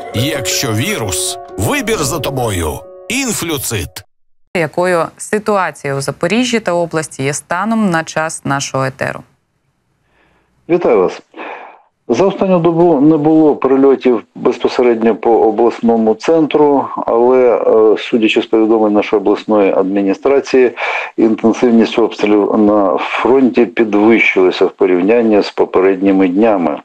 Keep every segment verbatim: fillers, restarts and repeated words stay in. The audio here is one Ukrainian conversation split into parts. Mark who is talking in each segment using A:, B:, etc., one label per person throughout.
A: Якщо вірус, вибір за тобою. Інфлюцит.
B: Якою ситуацією у Запоріжжі та області є станом на час нашого етеру?
C: Вітаю вас. За останню добу не було прильотів безпосередньо по обласному центру, але, судячи з повідомлень нашої обласної адміністрації, інтенсивність обстрілів на фронті підвищилася в порівнянні з попередніми днями.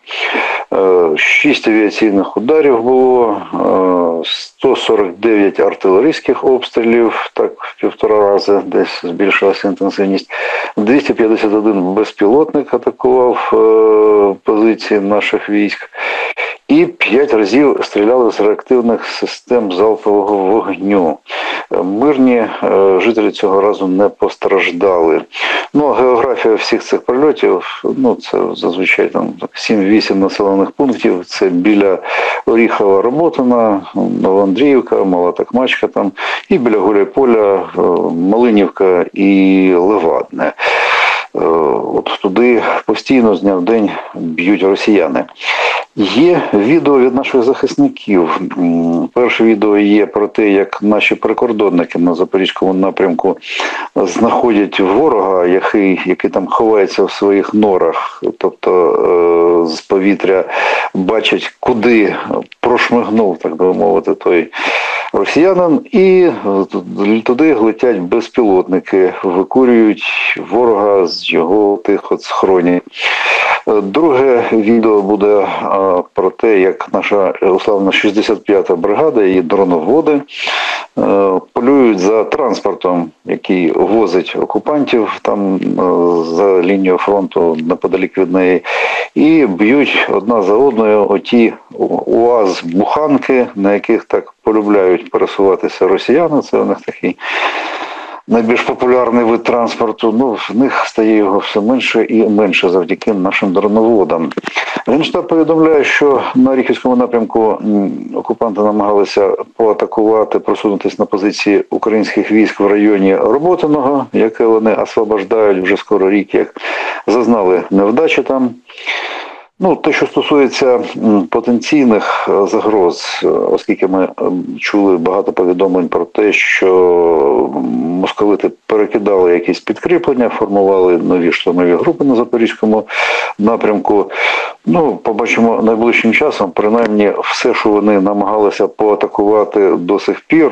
C: Шість авіаційних ударів було, сто сорок дев'ять артилерійських обстрілів, так в півтора рази десь збільшилася інтенсивність, двісті п'ятдесят один безпілотник атакував позиції наших військ, і п'ять разів стріляли з реактивних систем залпового вогню. Мирні жителі цього разу не постраждали. Ну, а географія всіх цих прильотів, ну, це зазвичай там сім-вісім населених пунктів, це біля Оріхова, Роботина, Новоандріївка, Мала Такмачка там, і біля Гуляйполя, Малинівка і Левадне. От туди постійно з дня в день б'ють росіяни. Є відео від наших захисників. Перше відео є про те, як наші прикордонники на Запорізькому напрямку знаходять ворога, який, який там ховається в своїх норах, тобто з повітря бачать, куди прошмигнув, так би мовити, той росіянин, і туди летять безпілотники, викурюють ворога з його тих от схронів. Друге відео буде про те, як наша уславна шістдесят п'ята бригада, її дроноводи, полюють за транспортом, який возить окупантів там за лінією фронту неподалік від неї, і б'ють одна за одною оті УАЗ-буханки, на яких так полюбляють пересуватися росіяни. Це у них такий найбільш популярний вид транспорту. Ну, в них стає його все менше і менше завдяки нашим дроноводам. Генштаб повідомляє, що на Оріхівському напрямку окупанти намагалися поатакувати, просунутися на позиції українських військ в районі Роботиного, яке вони освобождають вже скоро рік, як зазнали невдачі там. Ну, те, що стосується потенційних загроз, оскільки ми чули багато повідомлень про те, що московити перекидали якісь підкріплення, формували нові штурмові групи на Запорізькому напрямку. Ну, побачимо найближчим часом, принаймні все, що вони намагалися поатакувати до сих пір,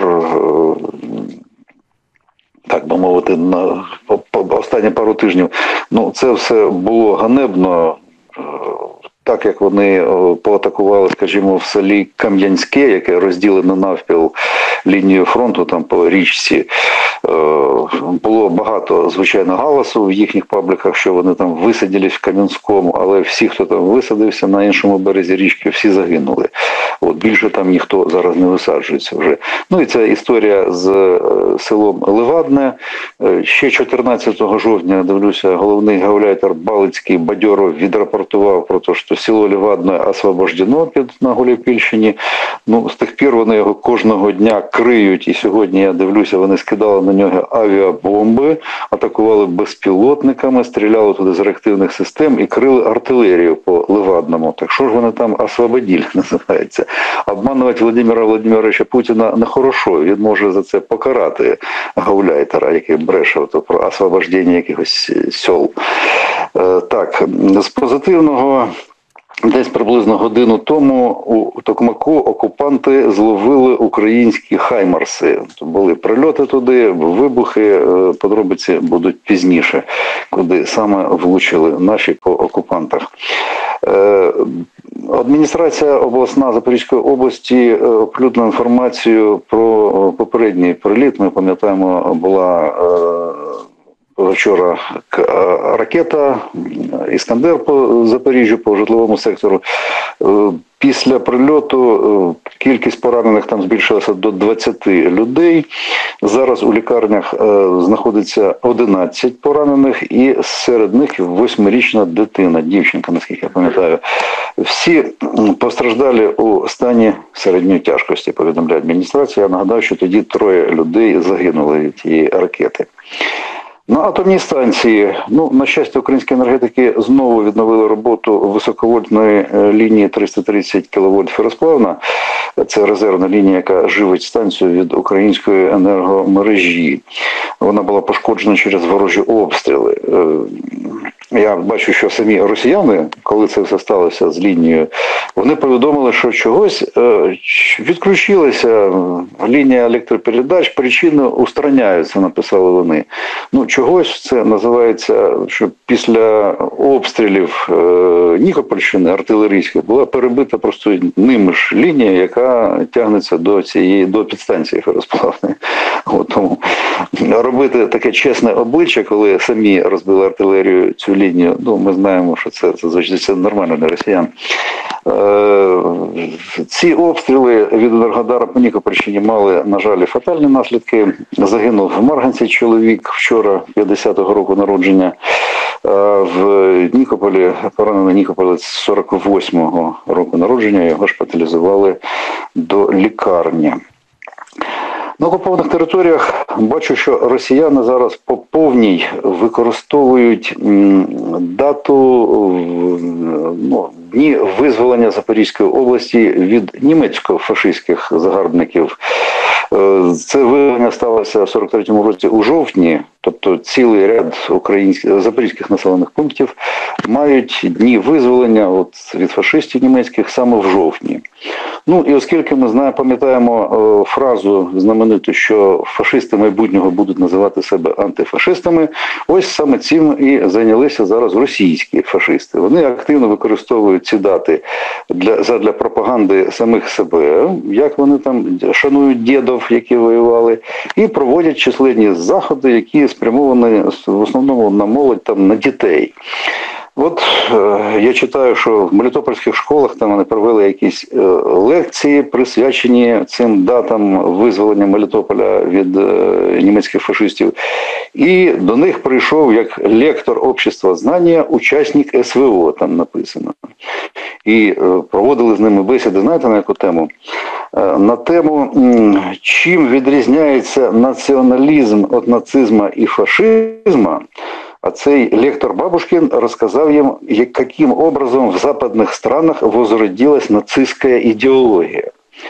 C: так би мовити, на останні пару тижнів, ну, це все було ганебно. Так як вони поатакували, скажімо, в селі Кам'янське, яке розділене навпіл лінію фронту там по річці, було багато, звичайно, галасу в їхніх пабліках, що вони там висадились в Кам'янському, але всі, хто там висадився на іншому березі річки, всі загинули. От більше там ніхто зараз не висаджується вже. Ну і ця історія з селом Левадне. Ще чотирнадцятого жовтня, дивлюся, головний гауляйтер Балицький бадьоро відрапортував про те, що село Левадне освобождено під на Гуляйпільщині. Ну, з тих пір вони його кожного дня криють, і сьогодні, я дивлюся, вони скидали на нього авіабомби, атакували безпілотниками, стріляли туди з реактивних систем і крили артилерію по Левадному. Так що ж вони там освободили, називається. Обманувати Володимира Володимировича Путіна нехорошо, він може за це покарати гауляйтера, який бреше про освобождення якихось сел. Так, з позитивного, десь приблизно годину тому у Токмаку окупанти зловили українські хаймарси. Були прильоти туди, вибухи, подробиці будуть пізніше, куди саме влучили наші по окупантах. Адміністрація обласна Запорізької області оприлюднила інформацію про попередній приліт. Ми пам'ятаємо, була вчора ракета «Іскандер» по Запоріжжю, по житловому сектору. Після прильоту кількість поранених там збільшилася до двадцяти людей. Зараз у лікарнях знаходиться одинадцять поранених, і серед них восьмирічна дитина, дівчинка, наскільки я пам'ятаю. Всі постраждалі у стані середньої тяжкості, повідомляє адміністрація. Я нагадаю, що тоді троє людей загинули від тієї ракети. На атомній станції, ну, на щастя, українські енергетики знову відновили роботу високовольтної лінії триста тридцять кіловольт феросплавна. Це резервна лінія, яка живить станцію від української енергомережі. Вона була пошкоджена через ворожі обстріли. Я бачу, що самі росіяни, коли це все сталося з лінією, вони повідомили, що чогось відключилася лінія електропередач, причини устраняються, написали вони. Ну, чогось це називається, що після обстрілів Нікопольщини артилерійської була перебита просто ними ж лінія, яка тягнеться до цієї, до підстанції феросплавної. От, тому робити таке чесне обличчя, коли самі розбили артилерію цю лінію, ну, ми знаємо, що це, це, це нормально для росіян. Е, ці обстріли від Енергодара по Нікопольщині мали, на жаль, фатальні наслідки. Загинув в Марганці чоловік вчора, п'ятдесятого року народження. В Нікополі, поранений Нікополець сорок восьмого року народження, його шпиталізували до лікарні. На окупованих територіях бачу, що росіяни зараз по повній використовують дату, ну, дні визволення Запорізької області від німецько-фашистських загарбників. Це виявлення сталося в сорок третьому році у жовтні, тобто цілий ряд українських запорізьких населених пунктів мають дні визволення от, від фашистів німецьких саме в жовтні. Ну і оскільки ми знаємо, пам'ятаємо фразу знамениту, що фашисти майбутнього будуть називати себе антифашистами, ось саме цим і зайнялися зараз російські фашисти. Вони активно використовують ці дати для, задля пропаганди самих себе, як вони там шанують дідів, які воювали, і проводять численні заходи, які спрямовані в основному на молодь, там, на дітей. От е, я читаю, що в мелітопольських школах там вони провели якісь е, лекції, присвячені цим датам визволення Мелітополя від е, німецьких фашистів. І до них прийшов як лектор общества знання, учасник ес ве о, там написано. І е, проводили з ними бесіди, знаєте, на яку тему? Е, на тему, м, чим відрізняється націоналізм від нацизму і фашизму. А цей лектор Бабушкин рассказал им, каким образом в западных странах возродилась нацистська ідеологія.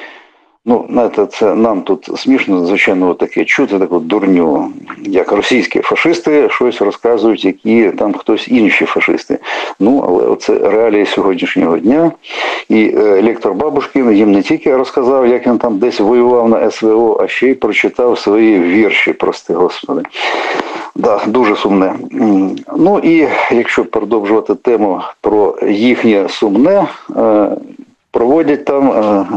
C: Ну, знаєте, це нам тут смішно, звичайно, таке чути, таку дурню, як російські фашисти щось розказують, які там хтось інші фашисти. Ну, але це реалії сьогоднішнього дня. І е, лектор Бабушкін їм не тільки розказав, як він там десь воював на ес ве о, а ще й прочитав свої вірші, прости Господи. Да, дуже сумне. Ну і якщо продовжувати тему про їхнє сумне, проводять там,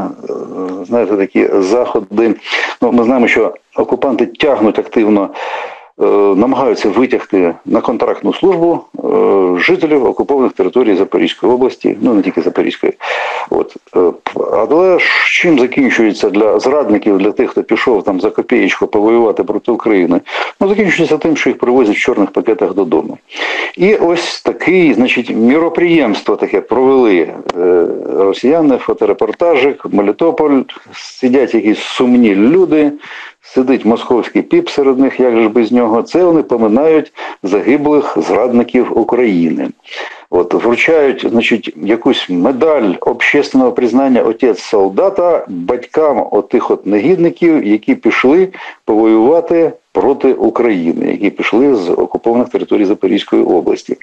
C: знаєте, такі заходи. Ну, ми знаємо, що окупанти тягнуть активно, намагаються витягти на контрактну службу жителів окупованих територій Запорізької області, ну не тільки Запорізької. От. Але ж чим закінчується для зрадників, для тих, хто пішов там за копієчку повоювати проти України? Ну, закінчується тим, що їх привозять в чорних пакетах додому. І ось такий, значить, міроприємство таке провели росіяни, фоторепортажик, Мелітополь, сидять якісь сумні люди, сидить московський піп серед них, як же ж без нього. Це вони поминають загиблих зрадників України. От, вручають, значить, якусь медаль общественного признання «Отець солдата» батькам отих от негідників, які пішли повоювати проти України, які пішли з окупованих територій Запорізької області.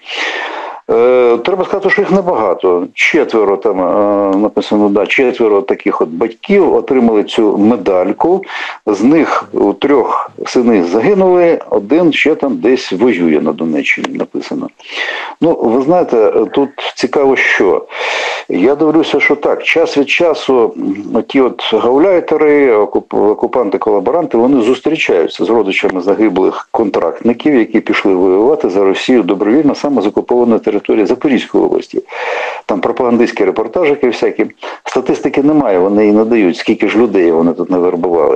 C: Е, треба сказати, що їх небагато. Четверо там е, написано, да, четверо таких от батьків отримали цю медальку. З них у трьох сини загинули, один ще там десь воює на Донеччині, написано. Ну, ви знаєте, тут цікаво що. Я дивлюся, що так, час від часу ті от гауляйтери, окупанти-колаборанти, вони зустрічаються з родичами загиблих контрактників, які пішли воювати за Росію добровільно саме з окупованої території Запорізької області. Там пропагандистські репортажики всякі. Статистики немає, вони і не дають, скільки ж людей вони тут навербували.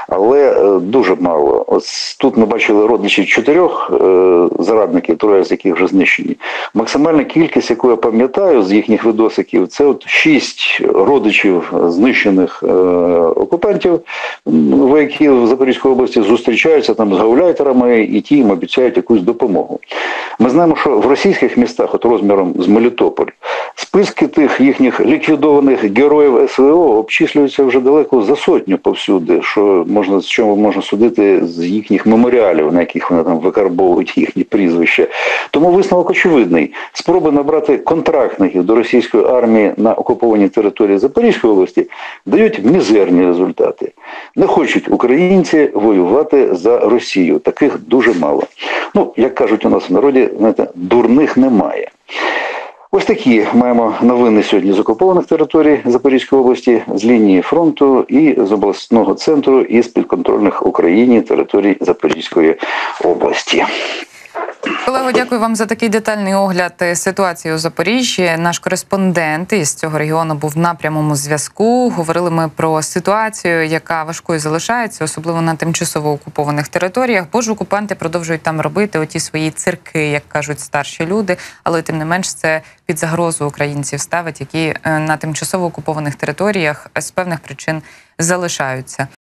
C: але дуже мало. Ось тут ми бачили родичів чотирьох зрадників, троє з яких вже знищені. Максимальна кількість, яку я пам'ятаю з їхніх відосиків, це от шість родичів знищених окупантів, вояків Запорізької області, зустрічаються там з гауляйтерами, і ті їм обіцяють якусь допомогу. Ми знаємо, що в російських містах, от розміром з Мелітополь, списки тих їхніх ліквідованих героїв СВО обчислюються вже далеко за сотню повсюди, що можна, з чого можна судити з їхніх меморіалів, на яких вони там викарбовують їхні прізвища. Тому висновок очевидний. Спроби набрати контрактників до російської армії на окупованій території Запорізької області дають мізерні результати. Не хочуть українці воювати за Росію. Таких дуже мало. Ну, як кажуть у нас в народі, знаєте, дурних немає. Ось такі маємо новини сьогодні з окупованих територій Запорізької області, з лінії фронту і з обласного центру, і з підконтрольних Україні територій Запорізької області.
B: Колего, дякую вам за такий детальний огляд ситуації у Запоріжжі. Наш кореспондент із цього регіону був на прямому зв'язку. Говорили ми про ситуацію, яка важкою залишається, особливо на тимчасово окупованих територіях, бо ж окупанти продовжують там робити оті свої цирки, як кажуть старші люди, але тим не менш це під загрозу українців ставить, які на тимчасово окупованих територіях з певних причин залишаються.